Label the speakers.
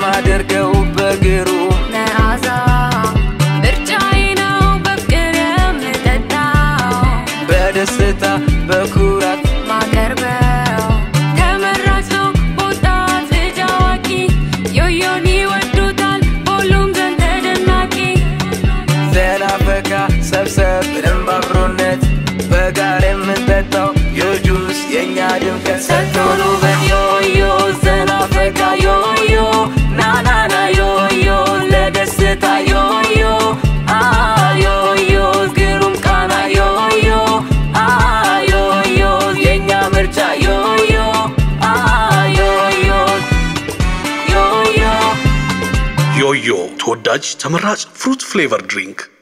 Speaker 1: የማደርገው በግሩ
Speaker 2: መዓዛ ምርጫዬ ነው በፍቅር የምጠጣው
Speaker 1: በደስታ በኩራት
Speaker 2: ማቀርበው ተመራጭ ነው ወጣት ልጅ አዋቂ ዮዮን ይወዱታል ሁሉም ዘንድ ተደናቂ
Speaker 1: ዘና ፈካ ሰብሰብ ብለን በአብሮነት በጋራ የምንጠጣው ዮጁስ የኛ ድምቀት ሰጥቶን ውበት ዮዮ ዘና ፈካ ዮዮ ናናና ዮዮ ለደስታ ዮዮ ዮዮ ግሩም ቃና ዮዮ ዮዮ የኛ ምርጫ ዮዮ ዮዮ ዮዮ
Speaker 3: ዮዮ ተወዳጅ ተመራጭ ፍሩት ፍሌቨር ድሪንክ